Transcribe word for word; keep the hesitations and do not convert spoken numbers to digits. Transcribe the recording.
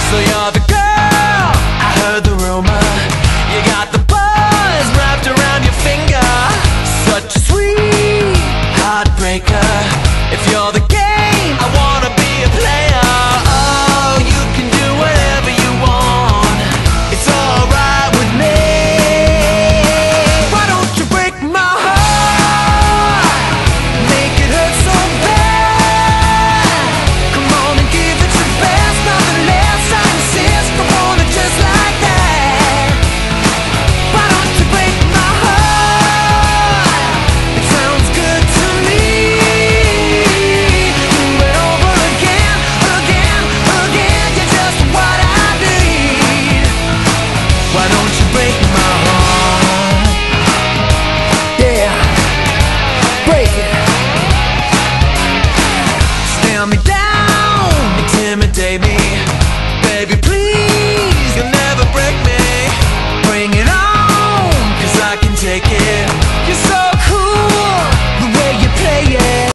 So you're the girl, I heard the rumor. You got the buzz wrapped around your finger. Such a sweet heartbreaker. If you're the game, I wanna be a player. Oh, you can do whatever you want. It's alright with me. Why don't you break my heart? Make it hurt so bad. Come on and give it your best. Nothing less, I insist. I want it just like that. Why don't you break my heart? It sounds good to me. Do it over again, again, again. You're just what I need. Why don't you break my heart? Yeah, break it. Stare me down, intimidate me. Baby, please, you